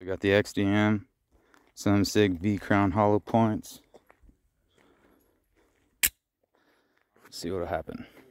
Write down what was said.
We got the XDM, some SIG V-crown hollow points. Let's see what'll happen.